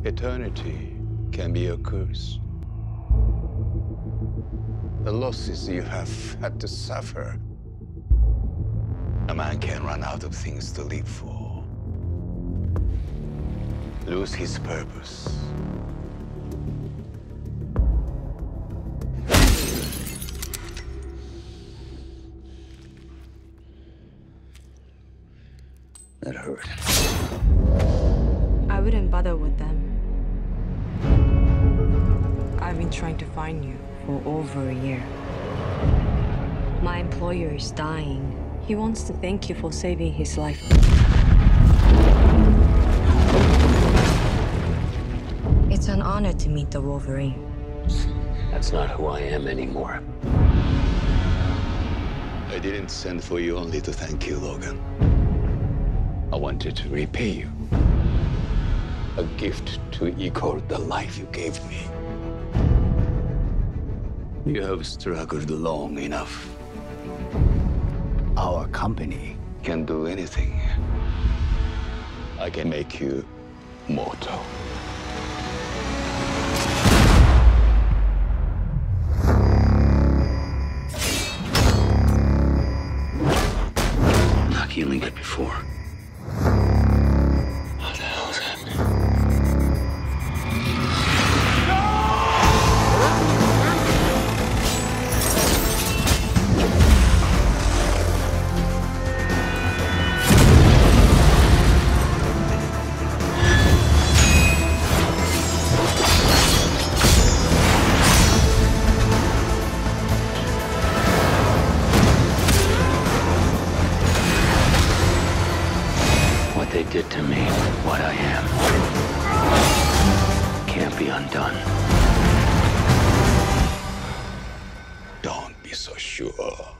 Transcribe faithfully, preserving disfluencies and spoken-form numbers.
Eternity can be a curse. The losses you have had to suffer. A man can run out of things to live for. Lose his purpose. That hurt. I wouldn't bother with them. I've been trying to find you for over a year. My employer is dying. He wants to thank you for saving his life. It's an honor to meet the Wolverine. That's not who I am anymore. I didn't send for you only to thank you, Logan. I wanted to repay you. A gift to equal the life you gave me. You have struggled long enough. Our company can do anything. I can make you mortal. Not healing it before. What the hell is happening? What they did to me, what I am, can't be undone. Don't be so sure.